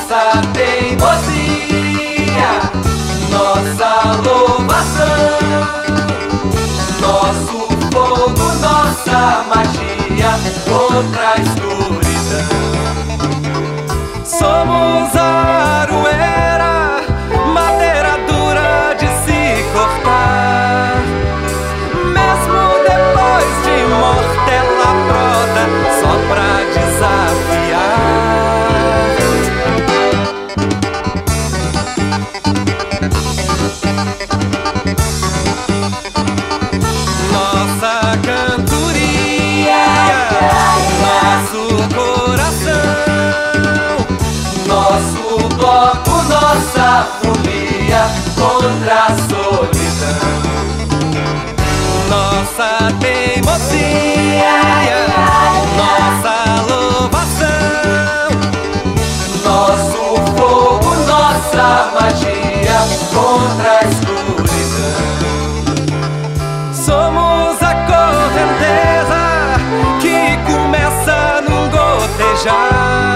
nossa teimosia, nossa louvação, nosso fogo, nossa magia contra a escuridão. Somos a aroeira, madeira dura de se cortar. Mesmo depois de morta ela brota só pra desafiar. Nossa cantoria, nosso coração, nosso bloco, nossa folia contra a solidão. Nossa teimosia, nossa louvação, nosso fogo, nossa magia contra a escuridão. Somos a correnteza que começa num gotejar.